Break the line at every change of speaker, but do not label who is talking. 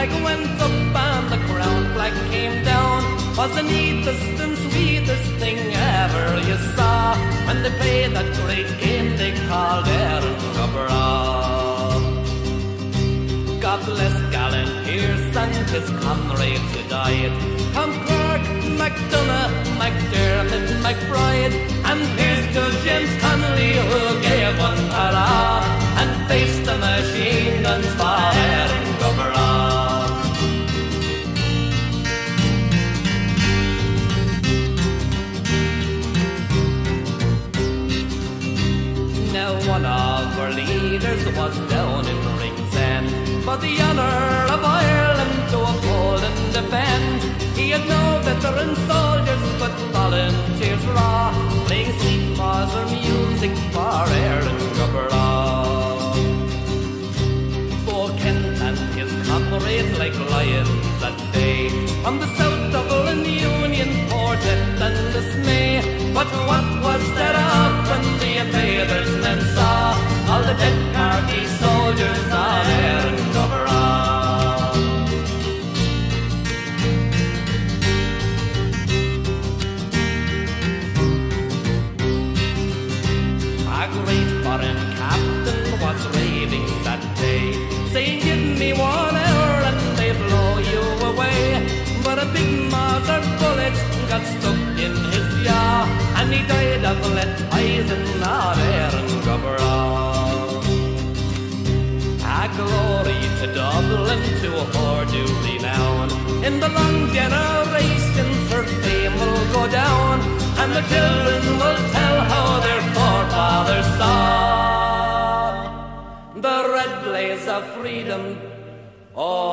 flag went up and the crown flag came down. Was the neatest and sweetest thing ever you saw, when they played that great game they called Éirinn Go Bragh. God bless Gallant Pearce and his comrades who died, Tom Clark, MacDonough, McDermott, McBride, and here's to James Connolly who gave one hurrah and faced the machine guns for Éirinn Go Bragh. Now one of our leaders was down in Ringsend for the honour of Ireland to uphold and defend. He had no veteran soldiers but volunteers raw, playing sweet modern music for Éirinn Go Bragh. For Kent and his comrades like lions that day, from the south of the Union for death and dismay. But what was that of when the invaders men saw all the dead Carthy soldiers of Éirinn Go Bragh? A great foreign captain was raving that day, saying, "Give me 1 hour and they blow you away." But a big Mauser bullet got stuck in his jaw, and he died of lead poison on Éirinn Go Bragh. A glory to Dublin, to her due renown, in the long generations her fame will go down, and the children will tell how their forefathers saw the red blaze of freedom. Oh,